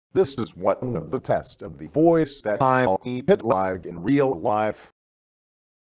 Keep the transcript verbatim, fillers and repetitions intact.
This is one of the tests of the voice that I'll keep it live in real life.